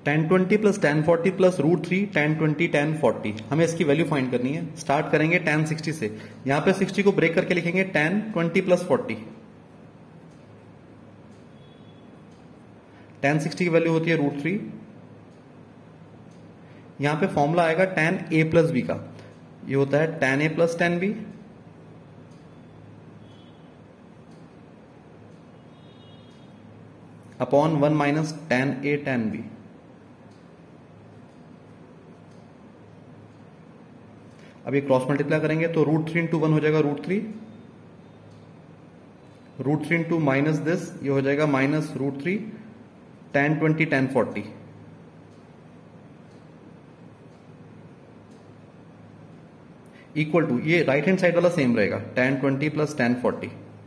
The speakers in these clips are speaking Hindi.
tan 20 plus tan 40 plus √3 tan 20 tan 40, हमें इसकी वैल्यू फाइंड करनी है। स्टार्ट करेंगे tan 60 से, यहां पे 60 को ब्रेक करके लिखेंगे tan 20 प्लस 40। tan 60 की वैल्यू होती है √3। यहां पे फॉर्मूला आएगा tan a प्लस बी का, ये होता है tan a plus tan b upon 1 minus tan a tan b। अब ये क्रॉस मल्टीप्लाई करेंगे तो √3 इंटू 1 हो जाएगा √3, √3 इंटू माइनस दिस, ये हो जाएगा minus √3 tan 20 tan 40। Equal to, ये राइट हैंड साइड वाला सेम रहेगा, tan 20 plus tan 40।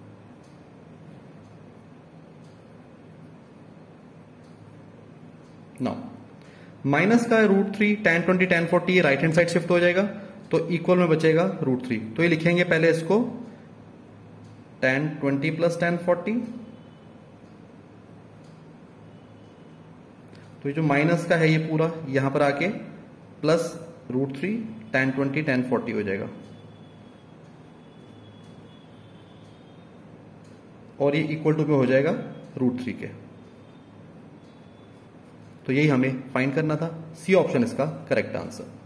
Now minus का √3 tan 20 tan 40 ये राइट हैंड साइड शिफ्ट हो जाएगा, तो इक्वल में बचेगा √3। तो ये लिखेंगे पहले इसको tan 20 प्लस tan 40, तो ये जो माइनस का है ये पूरा यहां पर आके प्लस √3 tan 20 tan 40 हो जाएगा, और ये इक्वल टू में हो जाएगा √3 के। तो यही हमें फाइंड करना था। सी ऑप्शन इसका करेक्ट आंसर।